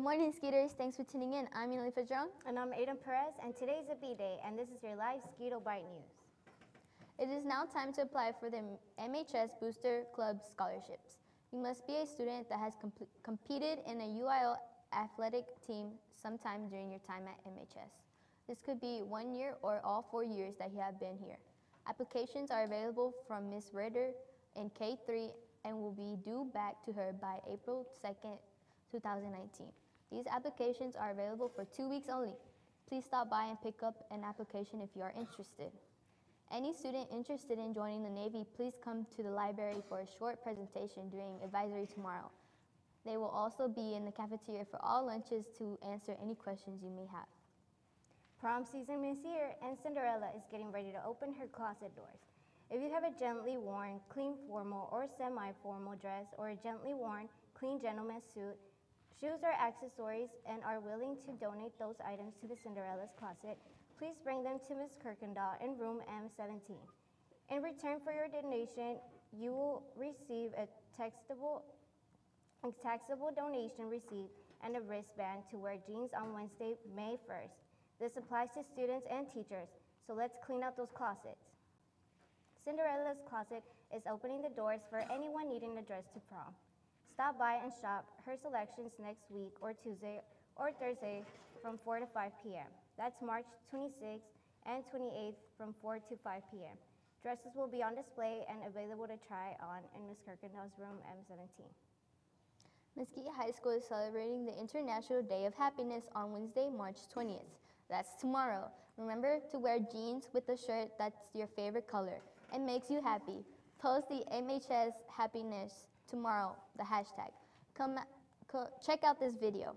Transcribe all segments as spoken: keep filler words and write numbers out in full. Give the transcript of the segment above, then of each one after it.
morning, Skeeters. Thanks for tuning in. I'm Yaneli Padron. And I'm Aiden Perez, and today's a B-Day, and this is your live Skeeto-Byte news. It is now time to apply for the M H S Booster Club scholarships. You must be a student that has comp competed in a U I L athletic team sometime during your time at M H S. This could be one year or all four years that you have been here. Applications are available from Miz Ritter in K three and will be due back to her by April second, two thousand nineteen. These applications are available for two weeks only. Please stop by and pick up an application if you are interested. Any student interested in joining the Navy, please come to the library for a short presentation during advisory tomorrow. They will also be in the cafeteria for all lunches to answer any questions you may have. Prom season is here, and Cinderella is getting ready to open her closet doors. If you have a gently worn, clean formal or semi-formal dress, or a gently worn, clean gentleman's suit, shoes or accessories, and are willing to donate those items to the Cinderella's closet, please bring them to Miz Kirkendall in room M seventeen. In return for your donation, you will receive a taxable, a taxable donation receipt and a wristband to wear jeans on Wednesday, May first. This applies to students and teachers, so let's clean out those closets. Cinderella's closet is opening the doors for anyone needing a dress to prom. Stop by and shop her selections next week or Tuesday or Thursday from four to five p m That's March twenty-sixth and twenty-eighth from four to five p m Dresses will be on display and available to try on in Miz Kirkendall's room M seventeen. Mesquite High School is celebrating the International Day of Happiness on Wednesday, March twentieth. That's tomorrow. Remember to wear jeans with a shirt that's your favorite color and makes you happy. Post the M H S Happiness tomorrow, the hashtag. Come, co check out this video.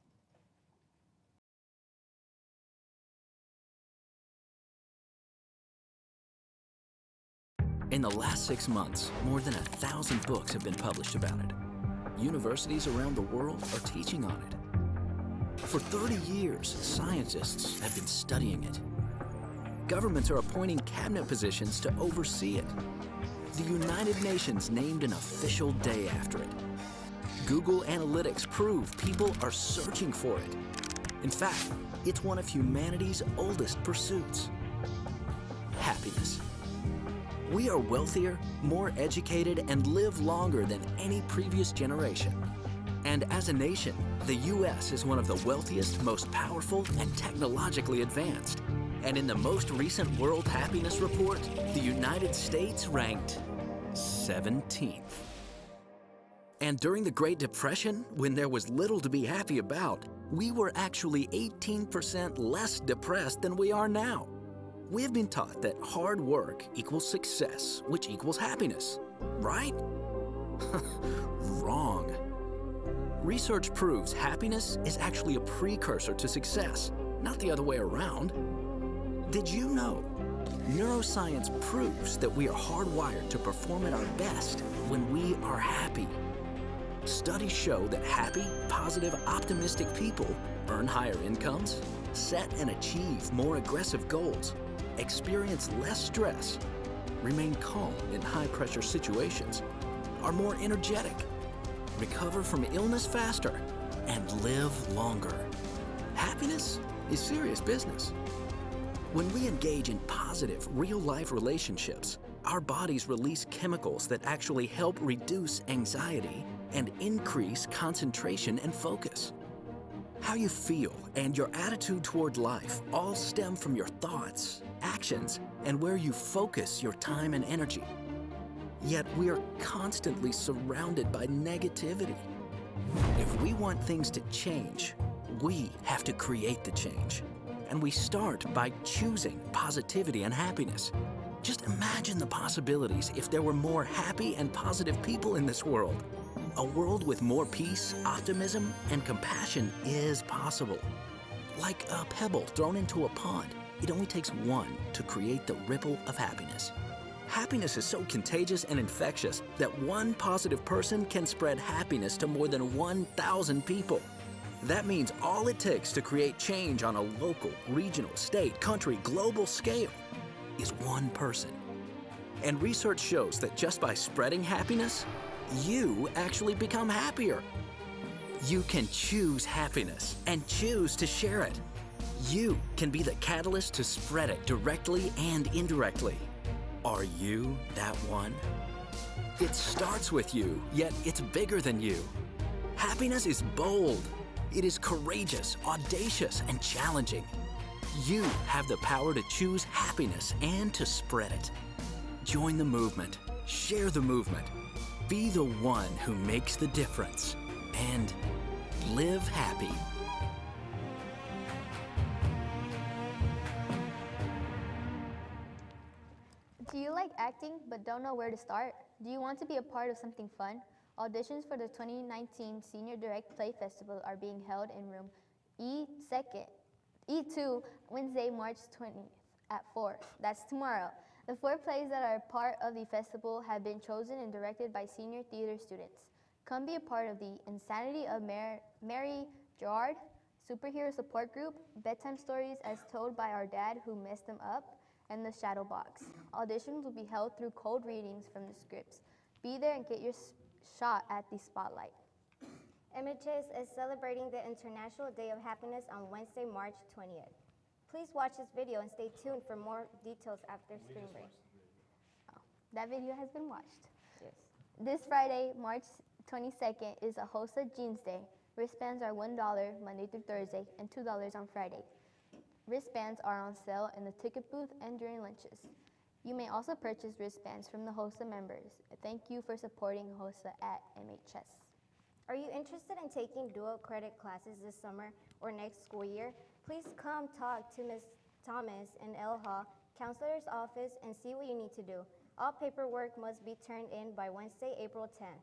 In the last six months, more than a thousand books have been published about it. Universities around the world are teaching on it. For thirty years, scientists have been studying it. Governments are appointing cabinet positions to oversee it. The United Nations named an official day after it. Google Analytics prove people are searching for it. In fact, it's one of humanity's oldest pursuits. Happiness. We are wealthier, more educated, and live longer than any previous generation. And as a nation, the U S is one of the wealthiest, most powerful, and technologically advanced. And in the most recent World Happiness Report, the United States ranked seventeenth. And during the Great Depression, when there was little to be happy about, we were actually eighteen percent less depressed than we are now. We have been taught that hard work equals success, which equals happiness, right? Wrong. Research proves happiness is actually a precursor to success, not the other way around. Did you know? Neuroscience proves that we are hardwired to perform at our best when we are happy. Studies show that happy, positive, optimistic people earn higher incomes, set and achieve more aggressive goals, experience less stress, remain calm in high-pressure situations, are more energetic, recover from illness faster, and live longer. Happiness is serious business. When we engage in positive, real-life relationships, our bodies release chemicals that actually help reduce anxiety and increase concentration and focus. How you feel and your attitude toward life all stem from your thoughts, actions, and where you focus your time and energy. Yet we are constantly surrounded by negativity. If we want things to change, we have to create the change. And we start by choosing positivity and happiness. Just imagine the possibilities if there were more happy and positive people in this world. A world with more peace, optimism, and compassion is possible. Like a pebble thrown into a pond, it only takes one to create the ripple of happiness. Happiness is so contagious and infectious that one positive person can spread happiness to more than one thousand people. That means all it takes to create change on a local, regional, state, country, global scale is one person. And research shows that just by spreading happiness, you actually become happier. You can choose happiness and choose to share it. You can be the catalyst to spread it directly and indirectly. Are you that one? It starts with you, yet it's bigger than you. Happiness is bold. It is courageous, audacious, and challenging. You have the power to choose happiness and to spread it. Join the movement. Share the movement. Be the one who makes the difference. And live happy. Do you like acting but don't know where to start? Do you want to be a part of something fun? Auditions for the twenty nineteen Senior Direct Play Festival are being held in room E two Wednesday, March twentieth at four. That's tomorrow. The four plays that are part of the festival have been chosen and directed by senior theater students. Come be a part of the Insanity of Mar Mary Gerard, Superhero Support Group, Bedtime Stories as Told by Our Dad Who Messed Them Up, and The Shadow Box. Auditions will be held through cold readings from the scripts. Be there and get your shot at the spotlight. M H S is celebrating the International Day of Happiness on Wednesday, March twentieth. Please watch this video and stay tuned for more details after screen break. Oh, that video has been watched. Yes. This Friday, March twenty-second, is a Hosa Jeans Day. Wristbands are one dollar Monday through Thursday and two dollars on Friday. Wristbands are on sale in the ticket booth and during lunches. You may also purchase wristbands from the HOSA members. Thank you for supporting HOSA at M H S. Are you interested in taking dual credit classes this summer or next school year? Please come talk to Miz Thomas in El Ha, counselor's office, and see what you need to do. All paperwork must be turned in by Wednesday, April tenth.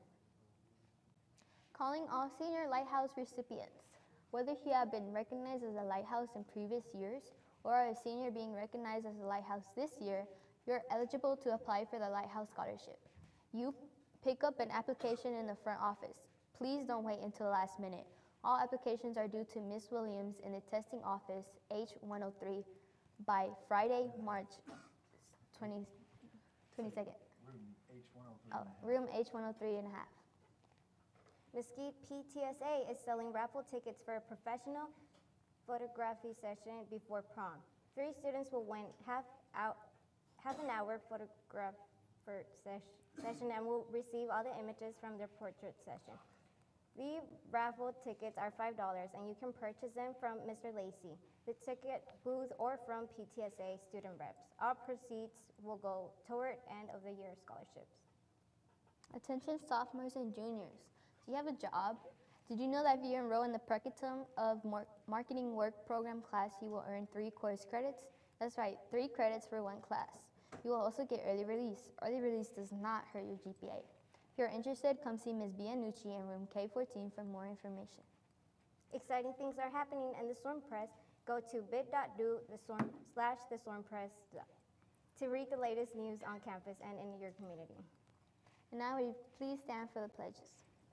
Calling all senior Lighthouse recipients. Whether you have been recognized as a Lighthouse in previous years or are a senior being recognized as a Lighthouse this year, you're eligible to apply for the Lighthouse Scholarship. You pick up an application in the front office. Please don't wait until the last minute. All applications are due to Miz Williams in the testing office, H one oh three, by Friday, March twentieth, twenty-second. Room H one oh three. Oh, room H one oh three and a half. Mesquite P T S A is selling raffle tickets for a professional photography session before prom. Three students will win half out, half an hour photographer ses session and will receive all the images from their portrait session. The raffle tickets are five dollars and you can purchase them from Mister Lacey, the ticket booth, or from P T S A student reps. All proceeds will go toward end of the year scholarships. Attention sophomores and juniors. Do you have a job? Did you know that if you enroll in the Percatum of Mar Marketing Work Program class, you will earn three course credits? That's right, three credits for one class. You will also get early release. Early release does not hurt your G P A. If you're interested, come see Miz Bianucci in room K fourteen for more information. Exciting things are happening in the Storm Press. Go to bit.do the storm slash the Storm Press to read the latest news on campus and in your community. And now will you please stand for the pledges.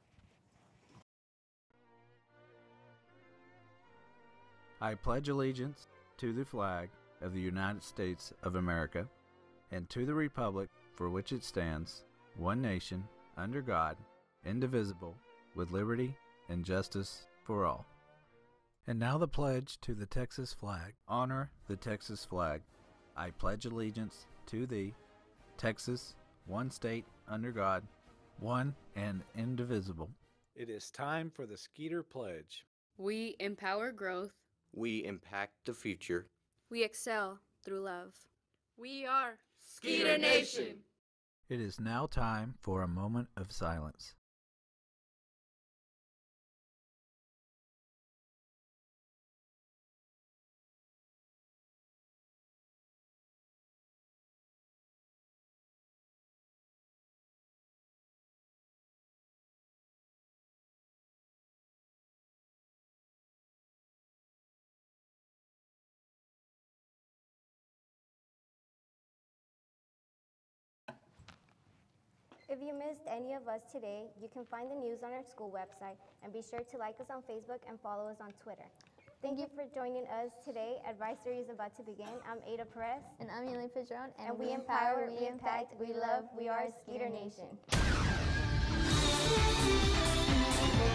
I pledge allegiance to the flag of the United States of America and to the republic for which it stands, one nation, under God, indivisible, with liberty and justice for all. And now the pledge to the Texas flag. Honor the Texas flag. I pledge allegiance to thee, Texas, one state under God, one and indivisible. It is time for the Skeeter Pledge. We empower growth. We impact the future. We excel through love. We are Skeeter Nation. It is now time for a moment of silence. If you missed any of us today, you can find the news on our school website, and be sure to like us on Facebook and follow us on Twitter. Thank you for joining us today. Advisory is about to begin. I'm Ada Perez. And I'm Yaneli Padron. And, and we, we empower, we impact, we love, we are Skeeter Nation.